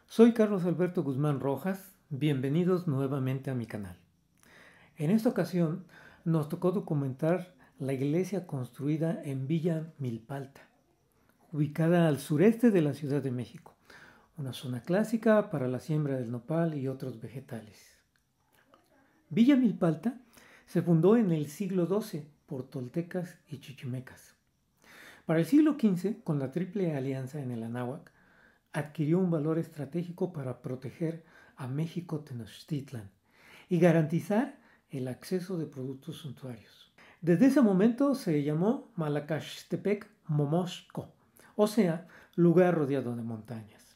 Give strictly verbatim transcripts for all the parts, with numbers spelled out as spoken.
Soy Carlos Alberto Guzmán Rojas, bienvenidos nuevamente a mi canal. En esta ocasión nos tocó documentar la iglesia construida en Villa Milpalta, ubicada al sureste de la Ciudad de México, una zona clásica para la siembra del nopal y otros vegetales. Villa Milpalta se fundó en el siglo doce por toltecas y chichimecas. Para el siglo quince, con la Triple Alianza en el Anáhuac, adquirió un valor estratégico para proteger a México Tenochtitlan y garantizar el acceso de productos suntuarios. Desde ese momento se llamó Malacaxtepec Momosco, o sea, lugar rodeado de montañas.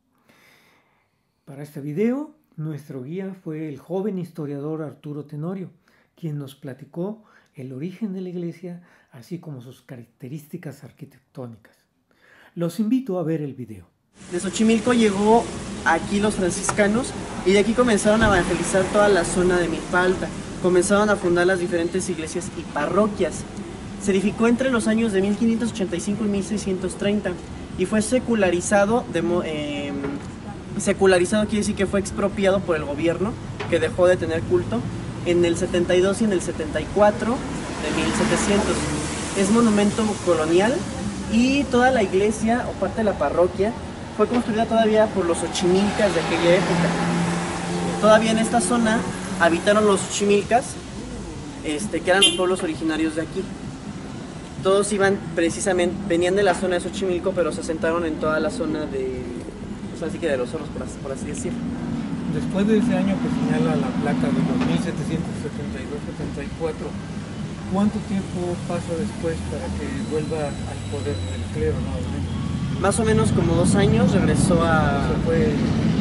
Para este video, nuestro guía fue el joven historiador Arturo Tenorio, quien nos platicó el origen de la iglesia, así como sus características arquitectónicas. Los invito a ver el video. De Xochimilco llegó aquí los franciscanos y de aquí comenzaron a evangelizar toda la zona de Milpalta. Comenzaron a fundar las diferentes iglesias y parroquias. Se edificó entre los años de mil quinientos ochenta y cinco y mil seiscientos treinta y fue secularizado, de, eh, secularizado quiere decir que fue expropiado por el gobierno, que dejó de tener culto, en el setenta y dos y en el setenta y cuatro de mil setecientos. Es monumento colonial y toda la iglesia o parte de la parroquia fue construida todavía por los xochimilcas de aquella época. Todavía en esta zona habitaron los xochimilcas, este, que eran los pueblos originarios de aquí. Todos iban precisamente, venían de la zona de Xochimilco, pero se asentaron en toda la zona de, pues así que de los zorros, por así, por así decirlo. Después de ese año que señala la placa de los mil setecientos setenta y dos setenta y cuatro, ¿cuánto tiempo pasa después para que vuelva al poder el clero nuevamente? Más o menos como dos años regresó a fue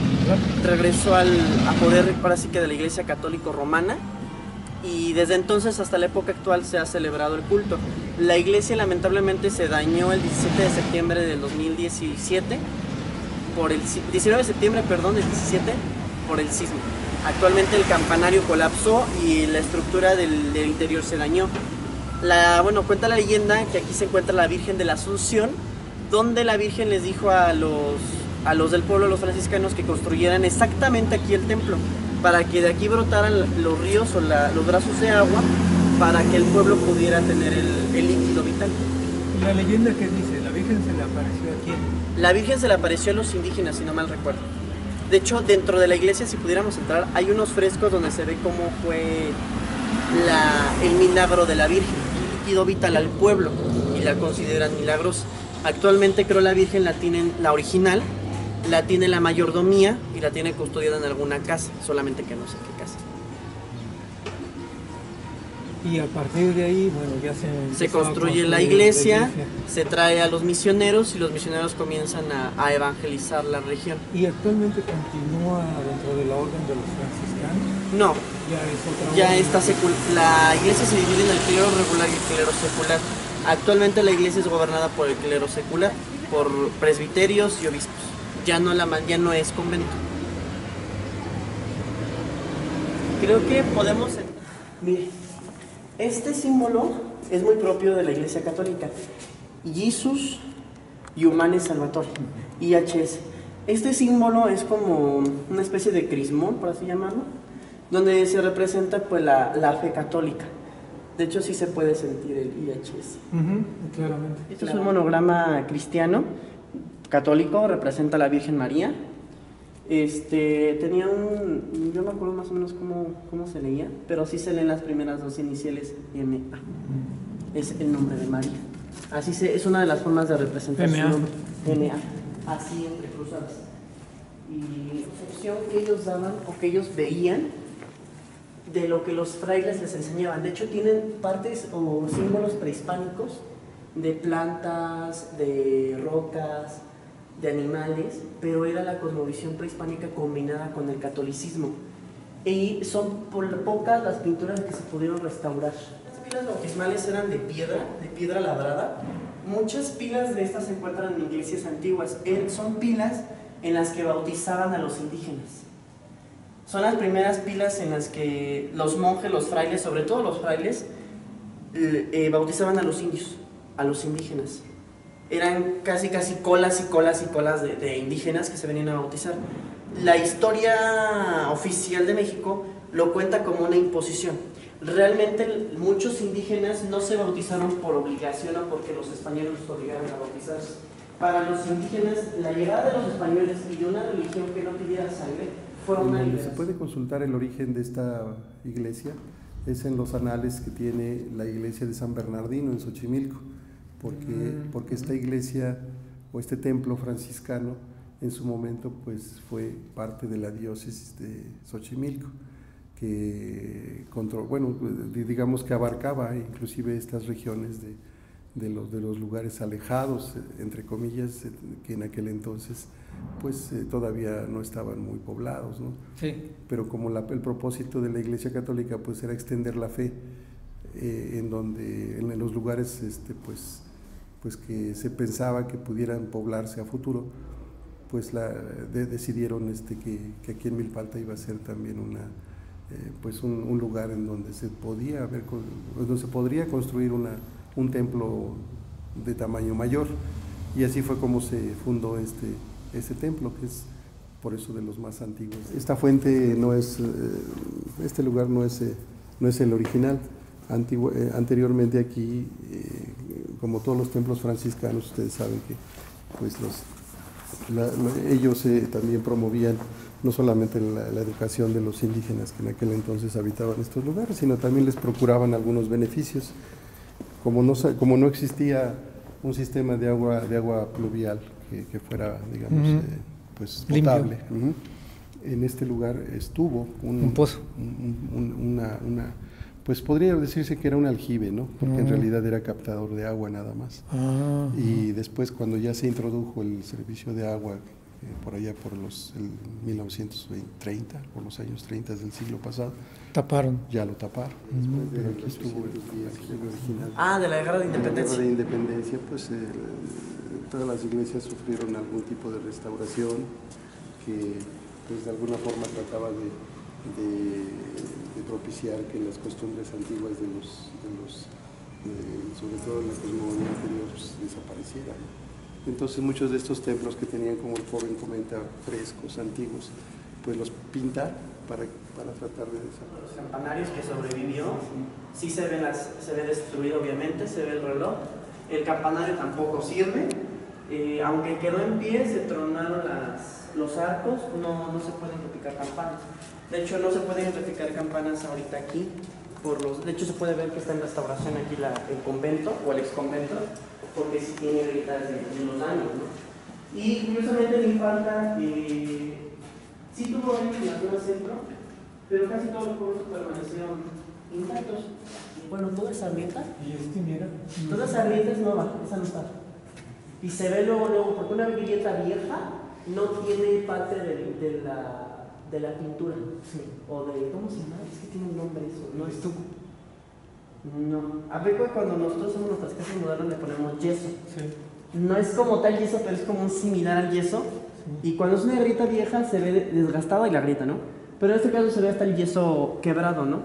regresó al a poder para sí que de la Iglesia Católico Romana, y desde entonces hasta la época actual se ha celebrado el culto. La iglesia lamentablemente se dañó el diecisiete de septiembre del dos mil diecisiete por el diecinueve de septiembre, perdón, del diecisiete por el sismo. Actualmente el campanario colapsó y la estructura del, del interior se dañó. La, bueno, cuenta la leyenda que aquí se encuentra la Virgen de la Asunción, donde la Virgen les dijo a los, a los del pueblo, los franciscanos, que construyeran exactamente aquí el templo, para que de aquí brotaran los ríos o la, los brazos de agua, para que el pueblo pudiera tener el, el líquido vital. ¿La leyenda qué dice? ¿La Virgen se le apareció a quién? La Virgen se le apareció a los indígenas, si no mal recuerdo. De hecho, dentro de la iglesia, si pudiéramos entrar, hay unos frescos donde se ve cómo fue la, el milagro de la Virgen, el líquido vital al pueblo, y la consideran milagrosa. Actualmente creo la Virgen la tienen, la original, la tiene la mayordomía y la tiene custodiada en alguna casa, solamente que no sé qué casa. Y a partir de ahí, bueno, ya se... Se construye la iglesia, la iglesia, se trae a los misioneros y los misioneros comienzan a, a evangelizar la región. ¿Y actualmente continúa dentro de la orden de los franciscanos? No, ya es otra ya orden. está secul la iglesia se divide en el clero regular y el clero secular. Actualmente la iglesia es gobernada por el clero secular, por presbiterios y obispos. Ya no, la, ya no es convento. Creo que podemos... Mire, este símbolo es muy propio de la iglesia católica. Jesus Humane Salvatore, I H S. Este símbolo es como una especie de crismón, por así llamarlo, donde se representa pues la, la fe católica. De hecho, sí se puede sentir el I H S. Uh-huh, claramente. Este es un monograma cristiano, católico, representa a la Virgen María. Este, tenía un, yo no me acuerdo más o menos cómo, cómo se leía, pero sí se leen las primeras dos iniciales M A. Es el nombre de María. Así se, es una de las formas de representación. M A. Así entrecruzadas. Y la opción que ellos daban o que ellos veían de lo que los frailes les enseñaban. De hecho, tienen partes o símbolos prehispánicos de plantas, de rocas, de animales, pero era la cosmovisión prehispánica combinada con el catolicismo. Y son por pocas las pinturas que se pudieron restaurar. Las pilas bautismales eran de piedra, de piedra labrada. Muchas pilas de estas se encuentran en iglesias antiguas. Son pilas en las que bautizaban a los indígenas. Son las primeras pilas en las que los monjes, los frailes, sobre todo los frailes, eh, bautizaban a los indios, a los indígenas. eran casi casi colas y colas y colas de, de indígenas que se venían a bautizar. La historia oficial de México lo cuenta como una imposición. Realmente muchos indígenas no se bautizaron por obligación o porque los españoles los obligaron a bautizarse. Para los indígenas, la llegada de los españoles y de una religión que no pidiera sangre fue una liberación. Se puede consultar el origen de esta iglesia, es en los anales que tiene la iglesia de San Bernardino en Xochimilco, porque, porque esta iglesia o este templo franciscano en su momento pues fue parte de la diócesis de Xochimilco, que control, bueno, digamos que abarcaba inclusive estas regiones de, de, los, de los lugares alejados, entre comillas, que en aquel entonces pues eh, todavía no estaban muy poblados, ¿no? Sí. Pero como la, el propósito de la Iglesia Católica pues era extender la fe eh, en donde, en los lugares este, pues, pues que se pensaba que pudieran poblarse a futuro, pues la, de, decidieron este, que, que aquí en Milpalta iba a ser también una, eh, pues un, un lugar en donde se podía haber, donde se podría construir una, un templo de tamaño mayor, y así fue como se fundó este, este templo, que es por eso de los más antiguos. Esta fuente no es, eh, este lugar no es, eh, no es el original. Antiguo, eh, anteriormente aquí, eh, como todos los templos franciscanos, ustedes saben que pues los La, la, ellos eh, también promovían no solamente la, la educación de los indígenas que en aquel entonces habitaban estos lugares, sino también les procuraban algunos beneficios. Como no, como no existía un sistema de agua, de agua pluvial que, que fuera, digamos, uh-huh. eh, pues potable, uh-huh. en este lugar estuvo un, un pozo. Un, un, una, una, pues podría decirse que era un aljibe, ¿no? Porque uh-huh. en realidad era captador de agua nada más. Uh-huh. Y después, cuando ya se introdujo el servicio de agua, eh, por allá por los el mil novecientos treinta, por los años treinta del siglo pasado, taparon. Ya lo taparon. Uh-huh. Pero aquí estuvo el aljibe original. Ah, de la Guerra de Independencia. En la Guerra de Independencia, pues eh, todas las iglesias sufrieron algún tipo de restauración que, pues de alguna forma trataba de, de de propiciar que las costumbres antiguas de los, de los de, sobre todo en la cosmogonía anterior, pues, desaparecieran. Entonces muchos de estos templos que tenían, como el joven comenta, frescos, antiguos, pues los pintar para, para tratar de desaparecer. Los campanarios que sobrevivió, sí se ve, las, se ve destruido obviamente, se ve el reloj, el campanario tampoco sirve, eh, aunque quedó en pie, se tronaron las, los arcos, no, no se pueden repicar campanas. De hecho, no se pueden identificar campanas ahorita aquí. Por los, de hecho, se puede ver que está en restauración aquí la, el convento o el exconvento, porque sí tiene grietas de, de los años, ¿no? Y curiosamente me falta que eh, sí tuvo años en la zona centro, pero casi todos los pueblos permanecieron intactos. Bueno, toda esa grieta, ¿y este mira? Toda esa grieta es nueva, esa no está. Y se ve luego, luego, porque una grieta vieja no tiene parte de, de la. de la pintura, sí. O de, ¿cómo se llama? Es que tiene un nombre eso, ¿no? Estuco. No, a ver cuando nosotros hacemos nuestras casas modernas le ponemos yeso. Sí. No es como tal yeso, pero es como un similar al yeso. Sí. Y cuando es una grieta vieja se ve desgastada y la grieta, ¿no? Pero en este caso se ve hasta el yeso quebrado, ¿no?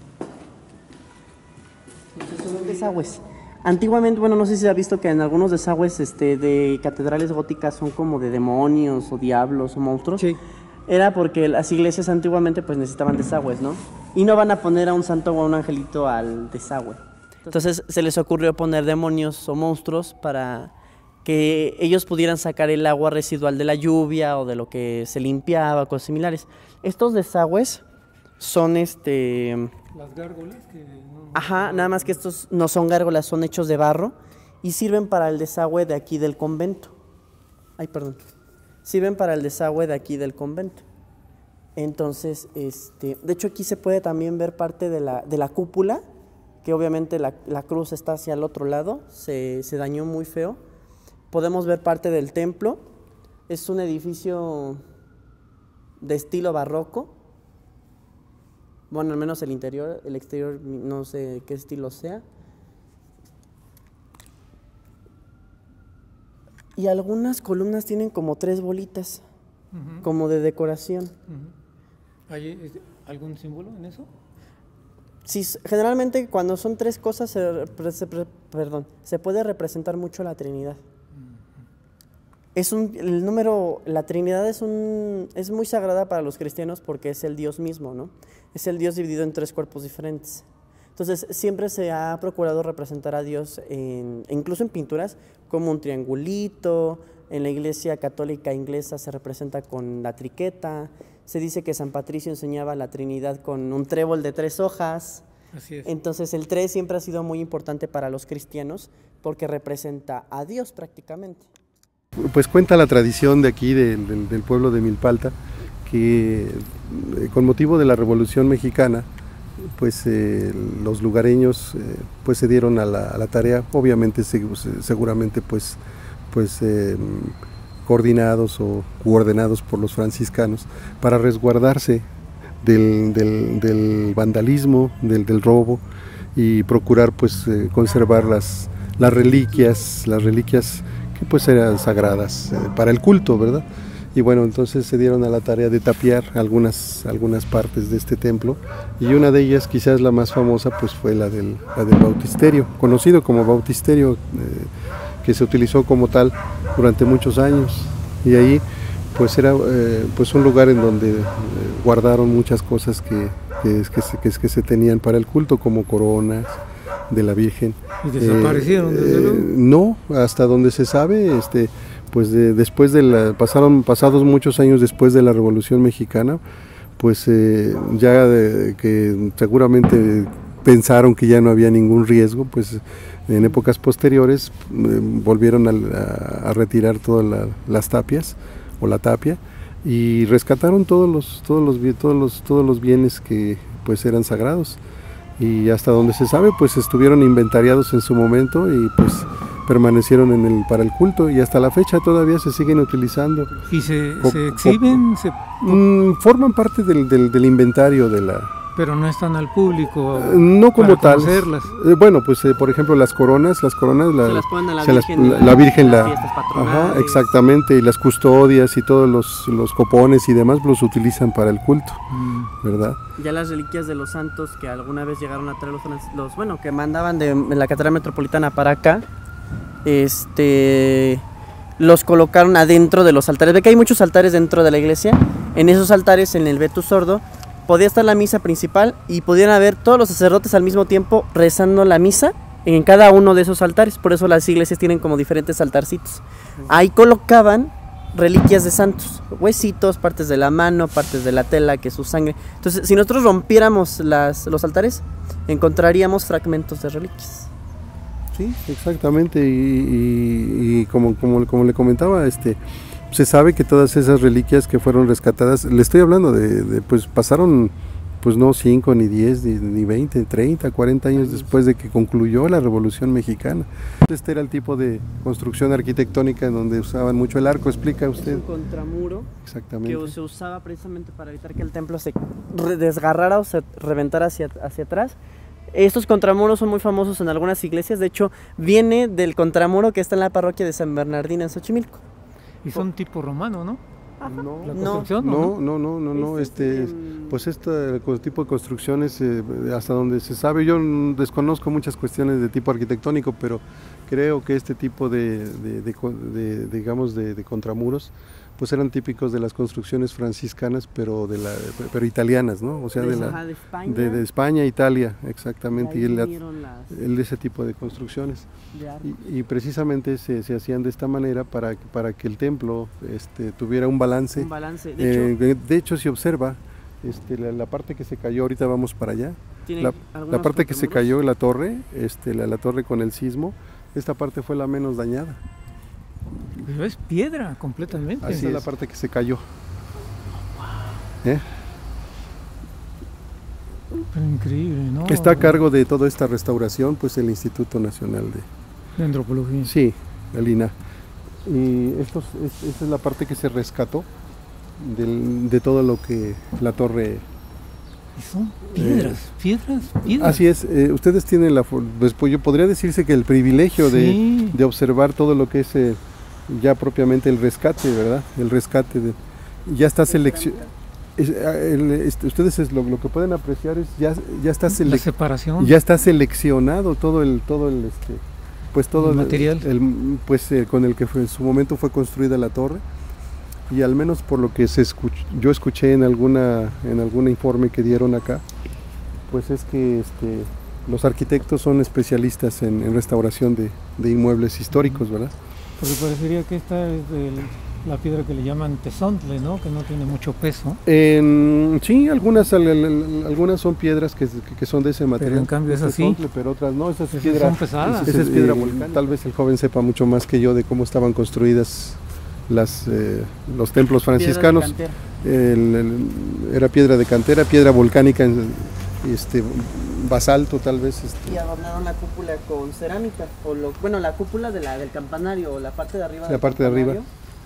Entonces son desagües. Antiguamente, bueno, no sé si se ha visto que en algunos desagües este, de catedrales góticas son como de demonios o diablos o monstruos. Sí. Era porque las iglesias antiguamente pues necesitaban desagües, ¿no? Y no van a poner a un santo o a un angelito al desagüe. Entonces se les ocurrió poner demonios o monstruos para que ellos pudieran sacar el agua residual de la lluvia o de lo que se limpiaba, cosas similares. Estos desagües son este... Las gárgolas que... No, Ajá, nada más que estos no son gárgolas, son hechos de barro y sirven para el desagüe de aquí del convento. Ay, perdón. Sirven para el desagüe de aquí del convento. Entonces, este, de hecho aquí se puede también ver parte de la, de la cúpula, que obviamente la, la cruz está hacia el otro lado, se, se dañó muy feo. Podemos ver parte del templo, es un edificio de estilo barroco, bueno, al menos el interior, el exterior no sé qué estilo sea. Y algunas columnas tienen como tres bolitas, uh-huh. como de decoración. Uh-huh. ¿Hay algún símbolo en eso? Sí, generalmente cuando son tres cosas se, se, perdón, se puede representar mucho la Trinidad. Es un, el número, la Trinidad es, un, es muy sagrada para los cristianos porque es el Dios mismo, ¿no? Es el Dios dividido en tres cuerpos diferentes. Entonces, siempre se ha procurado representar a Dios, en, incluso en pinturas, como un triangulito. En la Iglesia Católica Inglesa se representa con la triqueta. Se dice que San Patricio enseñaba la Trinidad con un trébol de tres hojas. Así es. Entonces, el tres siempre ha sido muy importante para los cristianos porque representa a Dios prácticamente. Pues cuenta la tradición de aquí, de, de, del pueblo de Milpalta, que eh, con motivo de la Revolución Mexicana, pues eh, los lugareños eh, pues se dieron a la, a la tarea, obviamente seguramente pues, pues eh, coordinados o ordenados por los franciscanos, para resguardarse del, del, del vandalismo, del, del robo, y procurar pues eh, conservar las, las reliquias, las reliquias que pues eran sagradas eh, para el culto, ¿verdad? Y bueno, entonces se dieron a la tarea de tapiar algunas, algunas partes de este templo, y una de ellas, quizás la más famosa, pues fue la del, la del bautisterio, conocido como bautisterio, eh, que se utilizó como tal durante muchos años, y ahí pues era eh, pues un lugar en donde eh, guardaron muchas cosas que, que, que, se, que, que se tenían para el culto, como coronas de la Virgen. ¿Y desaparecieron, eh, desde luego? Eh, no, hasta donde se sabe, este, pues de, después de la, pasaron, pasados muchos años después de la Revolución Mexicana, pues eh, ya de, que seguramente pensaron que ya no había ningún riesgo, pues en épocas posteriores eh, volvieron a, a, a retirar todas la, las tapias o la tapia, y rescataron todos los, todos los, todos los, todos los bienes que pues eran sagrados. Y hasta donde se sabe, pues estuvieron inventariados en su momento y pues permanecieron en el, para el culto, y hasta la fecha todavía se siguen utilizando. ¿Y se, Co- se exhiben? Se, Mm, forman parte del, del, del inventario de la... pero no están al público. Eh, no como para tal. conocerlas. Eh, bueno, pues eh, por ejemplo las coronas, las coronas, la, Se las ponen a la se las- Virgen, la, la Virgen, las la, fiestas ajá, patronales. exactamente, y las custodias y todos los, los copones y demás los utilizan para el culto, Mm. ¿verdad? Ya las reliquias de los santos que alguna vez llegaron a traer los, los bueno, que mandaban de la Catedral Metropolitana para acá, este, los colocaron adentro de los altares. Ve que hay muchos altares dentro de la iglesia. En esos altares, en el Vetus Sordo, podía estar la misa principal y podían haber todos los sacerdotes al mismo tiempo rezando la misa en cada uno de esos altares. Por eso las iglesias tienen como diferentes altarcitos. Ahí colocaban reliquias de santos, huesitos, partes de la mano, partes de la tela, que su sangre. Entonces, si nosotros rompiéramos las, los altares, encontraríamos fragmentos de reliquias. Sí, exactamente, y, y, y como, como, como le comentaba, este, se sabe que todas esas reliquias que fueron rescatadas, le estoy hablando de, de pues pasaron, pues no cinco, ni diez, ni, ni veinte, treinta, cuarenta años después de que concluyó la Revolución Mexicana. Este era el tipo de construcción arquitectónica en donde usaban mucho el arco, explica usted. Un contramuro Exactamente. que se usaba precisamente para evitar que el templo se re- desgarrara o se reventara hacia, hacia atrás. Estos contramuros son muy famosos en algunas iglesias. De hecho, viene del contramuro que está en la parroquia de San Bernardino en Xochimilco. Y son tipo romano, ¿no? No, La No. construcción, no, no, no, no, no, Este, este, mm, pues este tipo de construcciones, eh, hasta donde se sabe, yo mm, desconozco muchas cuestiones de tipo arquitectónico, pero creo que este tipo de, de, de, de- digamos, de, de contramuros, pues eran típicos de las construcciones franciscanas, pero de la, pero italianas, ¿no? O sea, de, ajá, la, de España. de, de España, Italia, De exactamente, ahí y el, vinieron las el de ese tipo de construcciones. de arco. Y, y precisamente se, se hacían de esta manera para, que- para que el templo este, tuviera un balance. Un balance. De hecho, Eh, de, de hecho, si observa, este, la, la parte que se cayó, ahorita vamos para allá, tiene la, algunos la parte que se contramuros. cayó, la torre, este, la, la torre con el sismo, esta parte fue la menos dañada. Pero es piedra completamente. Así es la parte que se cayó. ¿Eh? Pero increíble, ¿no? Está a cargo de toda esta restauración, pues el Instituto Nacional de... De antropología. Sí, el I N A H. Y estos, es- esta es la parte que se rescató del- de todo lo que la torre... Y son piedras, piedras, piedras. Así es, eh, ustedes tienen la... fo- Pues, pues yo podría decirse que el privilegio de, Sí. de observar todo lo que es eh, ya propiamente el rescate, ¿verdad? El rescate de... Ya está seleccionado... Ustedes es lo, lo que pueden apreciar es ya, ya está La selec- separación. ya está seleccionado todo el todo el este pues todo el material, el, pues eh, con el que fue, en su momento fue construida la torre, y al menos por lo que se escuch, yo escuché en alguna en algún informe que dieron acá, pues es que este, los arquitectos son especialistas en, en restauración de, de inmuebles históricos, ¿verdad? Porque parecería que esta es el, la piedra que le llaman tezontle, ¿no? Que no tiene mucho peso. En, sí, algunas al, al, algunas son piedras que, que son de ese material. Pero en cambio es así. Tezontle, pero otras no, esas Esas piedras son pesadas. Esa es piedra volcánica. Tal vez el joven sepa mucho más que yo de cómo estaban construidas las, eh, los templos franciscanos. El, el, era piedra de cantera, piedra volcánica, este, basalto tal vez. Este. Y adornaron la cúpula con cerámica, o lo, bueno, la cúpula de la, del campanario, o la parte de arriba la del parte de arriba.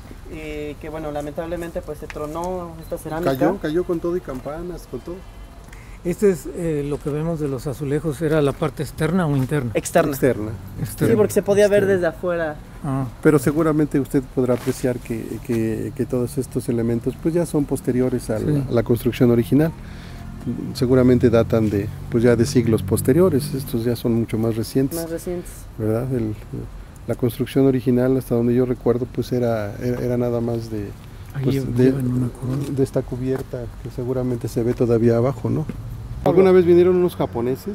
Eh, que bueno, lamentablemente pues se tronó esta cerámica. Cayó, cayó con todo y campanas, con todo. Este es eh, lo que vemos de los azulejos, ¿era la parte externa o interna? Externa. Externa. Externa. Sí, porque se podía Externa. ver desde afuera. Ah. Pero seguramente usted podrá apreciar que, que, que todos estos elementos pues ya son posteriores a, sí. la, a la construcción original. Seguramente datan de pues ya de siglos posteriores, estos ya son mucho más recientes. Más recientes. ¿Verdad? El, la construcción original, hasta donde yo recuerdo, pues era, era, era nada más de, pues, de, de esta cubierta que seguramente se ve todavía abajo, ¿no? Alguna vez vinieron unos japoneses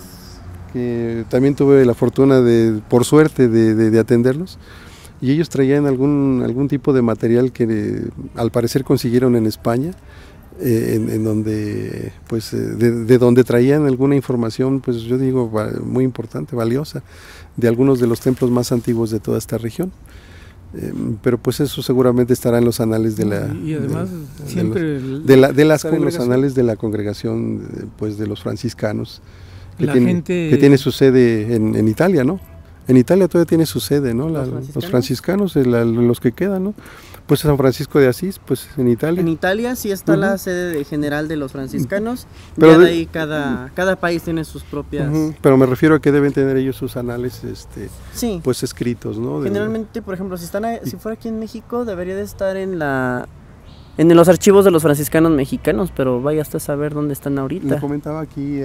que también tuve la fortuna de, por suerte, de, de, de atenderlos, y ellos traían algún, algún tipo de material que de, al parecer consiguieron en España, eh, en, en donde, pues, de, de donde traían alguna información, pues yo digo, muy importante, valiosa, de algunos de los templos más antiguos de toda esta región. Eh, pero pues eso seguramente estará en los anales de la y además de, siempre de, los, de, la, de las en los anales de la congregación pues de los franciscanos que, la tiene, gente... que tiene su sede en, en Italia, ¿no? En Italia todavía tiene su sede, ¿no? La, ¿Los franciscanos? Los franciscanos, la, los que quedan, ¿no? Pues San Francisco de Asís, pues en Italia. En Italia sí está uh-huh. la sede de general de los franciscanos, pero ya de de, ahí cada, cada país tiene sus propias... Uh-huh. Pero me refiero a que deben tener ellos sus anales este, sí. pues escritos, ¿no? Generalmente, por ejemplo, si, están a, si fuera aquí en México, debería de estar en la... en los archivos de los franciscanos mexicanos, pero vaya hasta saber dónde están ahorita. Le comentaba aquí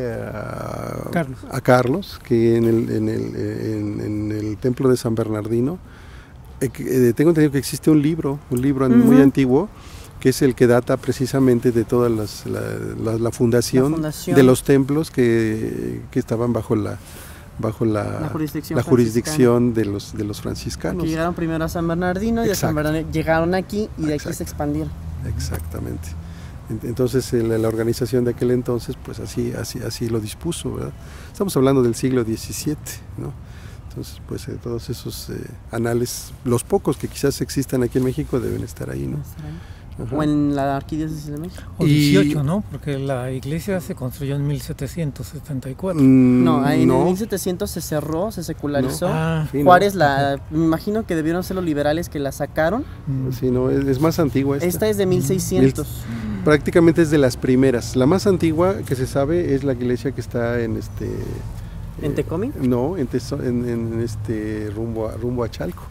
a Carlos, a Carlos que en el, en el, en, en el templo de San Bernardino, eh, eh, tengo entendido que existe un libro, un libro uh-huh. muy antiguo, que es el que data precisamente de toda las, la, la, la, fundación la fundación de los templos que, que estaban bajo la bajo la, la jurisdicción, la jurisdicción de los de los franciscanos. Que llegaron primero a San Bernardino y a San Bernardino llegaron aquí y de Exacto. aquí se expandieron. Exactamente. Entonces la, la organización de aquel entonces pues así así así lo dispuso, ¿verdad? Estamos hablando del siglo diecisiete, ¿no? Entonces pues eh, todos esos eh, anales, los pocos que quizás existan aquí en México deben estar ahí, ¿no? Ajá. O en la Arquidiócesis de México. O dieciocho, y... ¿no? Porque la iglesia se construyó en mil setecientos setenta y cuatro. Mm, no, en no. mil setecientos se cerró, se secularizó. No. Ah, sí, Juárez, no. la, me imagino que debieron ser los liberales que la sacaron. Sí, no, es, es más antigua esta. Esta es de mil seiscientos. Mil, prácticamente es de las primeras. La más antigua que se sabe es la iglesia que está en este... ¿En Tecomi? Eh, no, en, teso, en, en este rumbo a, rumbo a Chalco.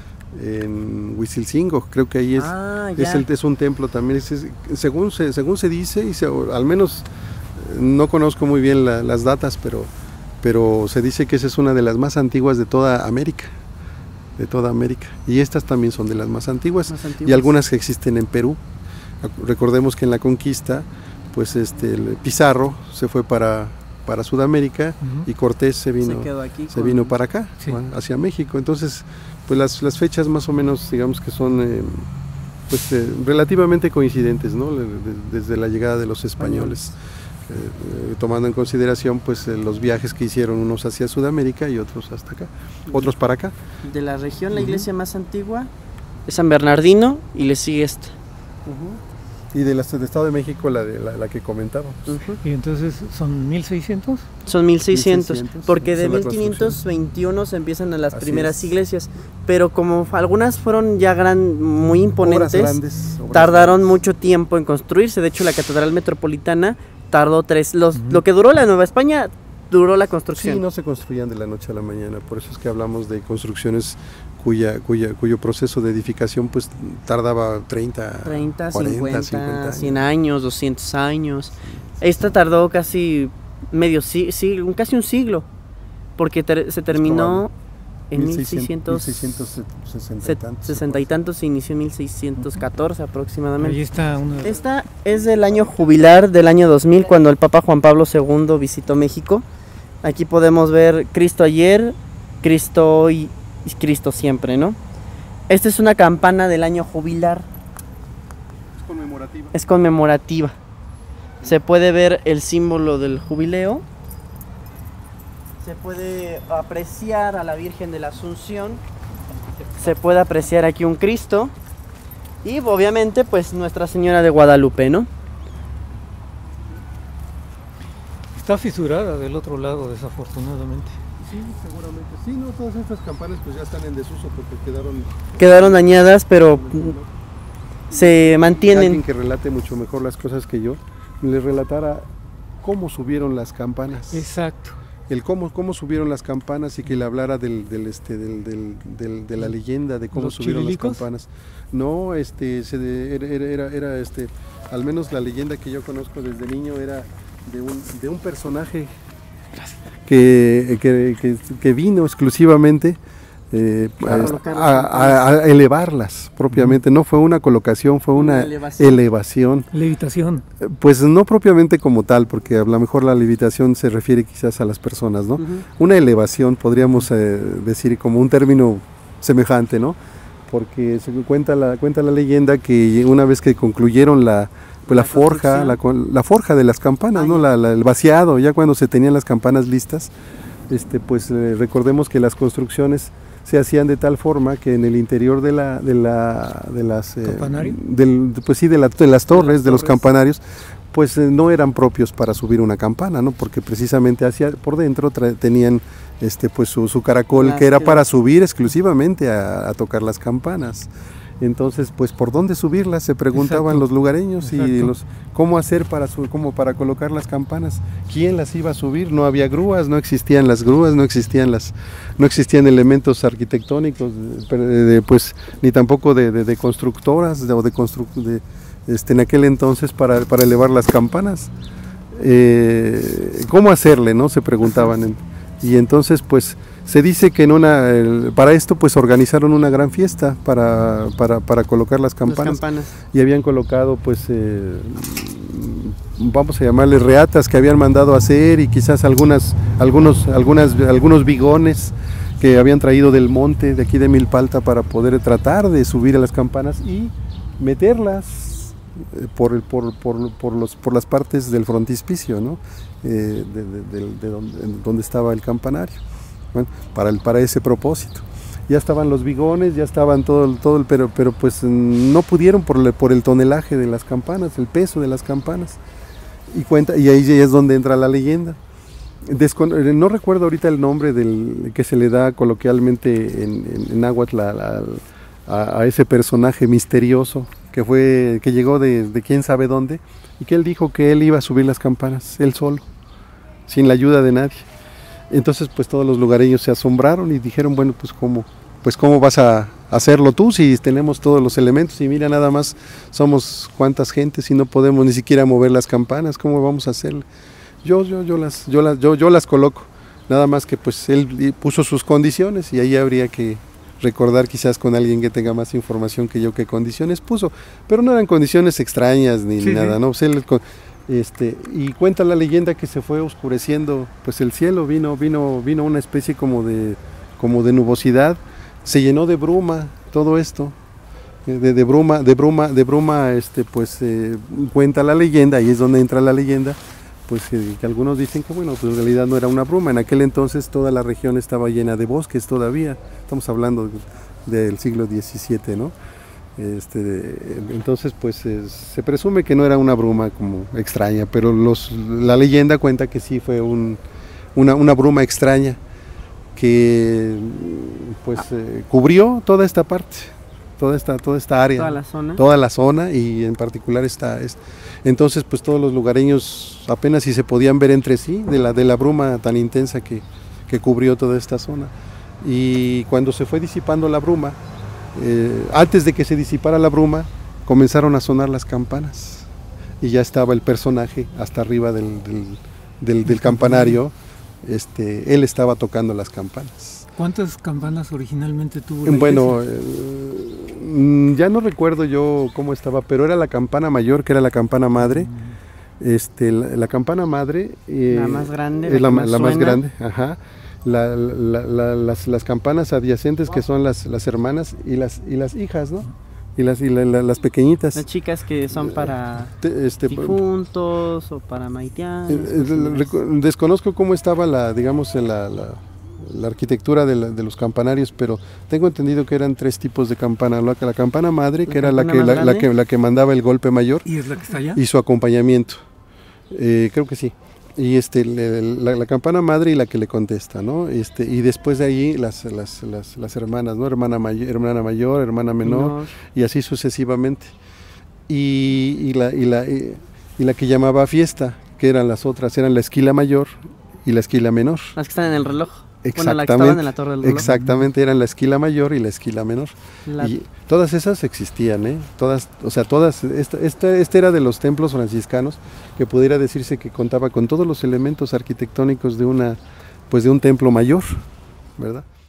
En Huizilcingo, creo que ahí es, ah, es, el, es un templo también, es, es, según, se, según se dice, y se, al menos no conozco muy bien la, las datas, pero, pero se dice que esa es una de las más antiguas de toda América, de toda América, y estas también son de las más antiguas, más antiguas. Y algunas que existen en Perú. Recordemos que en la conquista, pues este, el Pizarro se fue para, para Sudamérica uh-huh. y Cortés se vino, se, aquí se con... vino para acá, sí. hacia México, entonces pues las, las fechas más o menos digamos que son eh, pues eh, relativamente coincidentes, ¿no? Desde la llegada de los españoles, eh, eh, tomando en consideración pues eh, los viajes que hicieron unos hacia Sudamérica y otros hasta acá, otros para acá. De la región, la iglesia uh-huh. más antigua es San Bernardino y le sigue esta. Uh-huh. Y de la, del Estado de México la, de, la, la que comentábamos. Uh-huh. ¿Y entonces son mil seiscientos? Son mil seiscientos, porque de mil quinientos veintiuno se empiezan a las Así primeras es. iglesias, pero como algunas fueron ya gran, muy imponentes, obras grandes, obras tardaron grandes. mucho tiempo en construirse. De hecho la Catedral Metropolitana tardó tres, los, uh-huh. lo que duró la Nueva España duró la construcción. Sí, no se construían de la noche a la mañana, por eso es que hablamos de construcciones cuya, cuya, cuyo proceso de edificación pues tardaba treinta, treinta, cuarenta, cincuenta, cincuenta años. cien años, doscientos años. Esta tardó casi medio siglo, casi un siglo, porque ter se terminó en mil seiscientos sesenta y tantos, se inició en mil seiscientos catorce aproximadamente. Ahí está una... Esta es del año jubilar del año dos mil, cuando el Papa Juan Pablo segundo visitó México. Aquí podemos ver Cristo ayer, Cristo hoy y Cristo siempre, ¿no? Esta es una campana del año jubilar. Es conmemorativa. Es conmemorativa. Se puede ver el símbolo del jubileo. Se puede apreciar a la Virgen de la Asunción. Se puede apreciar aquí un Cristo. Y obviamente pues Nuestra Señora de Guadalupe, ¿no? Está fisurada del otro lado, desafortunadamente. Sí, seguramente. Sí, no, todas estas campanas pues ya están en desuso porque quedaron... Quedaron dañadas, pero se mantienen. Alguien que relate mucho mejor las cosas que yo, les relatara cómo subieron las campanas. Exacto. El cómo, cómo subieron las campanas y que le hablara del, del, este, del, del, del, de la leyenda de cómo ¿Los subieron chirilicos? las campanas. No, este, se de, era, era, era, este, al menos la leyenda que yo conozco desde niño era de un, de un personaje que, que, que, que vino exclusivamente eh, a, a, a elevarlas propiamente. No fue una colocación, fue una, una elevación. elevación. Levitación. Pues no propiamente como tal, porque a lo mejor la levitación se refiere quizás a las personas, ¿no? Uh-huh. Una elevación, podríamos eh, decir como un término semejante, ¿no? Porque se cuenta la, cuenta la leyenda que una vez que concluyeron la, pues, la, la forja, la, la forja de las campanas, Ay. ¿no? La, la, el vaciado, ya cuando se tenían las campanas listas, este, pues eh, recordemos que las construcciones se hacían de tal forma que en el interior de la de la de las eh, del, pues sí de, la, de las torres de, las de los torres. campanarios pues eh, no eran propios para subir una campana, ¿no? Porque precisamente hacia por dentro tenían este pues su, su caracol las que era que... para subir exclusivamente a, a tocar las campanas. Entonces, pues, ¿por dónde subirlas? Se preguntaban Exacto. los lugareños Exacto. y los cómo hacer para su, cómo para colocar las campanas. ¿Quién las iba a subir? No había grúas, no existían las grúas, no existían las, no existían elementos arquitectónicos, de, de, pues, ni tampoco de, de, de constructoras de, o de, constru, de este, en aquel entonces para, para elevar las campanas. Eh, ¿Cómo hacerle? ¿No? Se preguntaban. Y entonces, pues, se dice que en una, el, para esto pues organizaron una gran fiesta para, para, para colocar las campanas, las campanas y habían colocado pues, eh, vamos a llamarles reatas que habían mandado a hacer y quizás algunas, algunos, algunas, algunos bigones que habían traído del monte de aquí de Milpalta para poder tratar de subir a las campanas y meterlas por, el, por, por, por, los, por las partes del frontispicio, ¿no? eh, de, de, de, de donde, donde estaba el campanario. Bueno, para, el, para ese propósito. Ya estaban los bigones, ya estaban todo, todo el, pero, pero pues no pudieron por el, por el tonelaje de las campanas, el peso de las campanas. Y, cuenta, y ahí es donde entra la leyenda. Descon, no recuerdo ahorita el nombre del, que se le da coloquialmente en, en, en náhuatl a, a, a ese personaje misterioso que, fue, que llegó de, de quién sabe dónde y que él dijo que él iba a subir las campanas, él solo, sin la ayuda de nadie. Entonces pues todos los lugareños se asombraron y dijeron, bueno, pues cómo, pues cómo vas a hacerlo tú si tenemos todos los elementos y mira nada más somos cuántas gentes y no podemos ni siquiera mover las campanas, ¿cómo vamos a hacerlo? Yo, yo, yo las, yo las, yo, yo las coloco, nada más que pues él puso sus condiciones y ahí habría que recordar quizás con alguien que tenga más información que yo qué condiciones puso, pero no eran condiciones extrañas ni sí, nada, sí. ¿no? Pues él, Este, y cuenta la leyenda que se fue oscureciendo pues el cielo, vino, vino, vino una especie como de, como de nubosidad, se llenó de bruma todo esto, de, de bruma, de bruma, de bruma, este, pues eh, cuenta la leyenda, y es donde entra la leyenda, pues eh, que algunos dicen que bueno, pues en realidad no era una bruma, en aquel entonces toda la región estaba llena de bosques todavía, estamos hablando de, del siglo diecisiete, ¿no? Este, entonces pues eh, se presume que no era una bruma como extraña, pero los, la leyenda cuenta que sí fue un, una, una bruma extraña que pues eh, cubrió toda esta parte, toda esta, toda esta área, toda la zona, toda la zona y en particular esta, esta. Entonces pues todos los lugareños apenas si se podían ver entre sí de la, de la bruma tan intensa que, que cubrió toda esta zona. Y cuando se fue disipando la bruma, Eh, antes de que se disipara la bruma, comenzaron a sonar las campanas y ya estaba el personaje hasta arriba del, del, del, del campanario, este, él estaba tocando las campanas. ¿Cuántas campanas originalmente tuvo la Bueno, iglesia? eh, ya no recuerdo yo cómo estaba, pero era la campana mayor, que era la campana madre. Este, la, la campana madre eh, La más grande, es la la, que ma- más la más suena. grande, ajá. La- la- la- las, las campanas adyacentes, que son las, las hermanas y las, y las hijas, ¿no? Y las, y la- la- las pequeñitas. Las chicas que son para Te- este, difuntos o para maiteanos. Eh, eh, recu- desconozco cómo estaba la, digamos, en la, la- la arquitectura de, la- de los campanarios, pero tengo entendido que eran tres tipos de campana. La, la campana madre, ¿La que era la campana que, más la, la grande? que, la que mandaba el golpe mayor, ¿Y es la que está allá? y su acompañamiento. Eh, creo que sí. Y este, le- la, la campana madre y la que le contesta, ¿no? Este, y después de allí las, las, las, las hermanas, ¿no? Hermana mayor, hermana mayor, hermana menor, Menor. y así sucesivamente. Y, y la, y, la, y, y la que llamaba fiesta, que eran las otras, eran la esquila mayor y la esquila menor. Las que están en el reloj. Bueno, Exactamente, la que estaban en la torre del reloj. exactamente, eran la esquila mayor y la esquila menor. La- Y todas esas existían, ¿eh? Todas, o sea, todas, esta, esta- este era de los templos franciscanos que pudiera decirse que contaba con todos los elementos arquitectónicos de una, pues de un templo mayor, ¿verdad?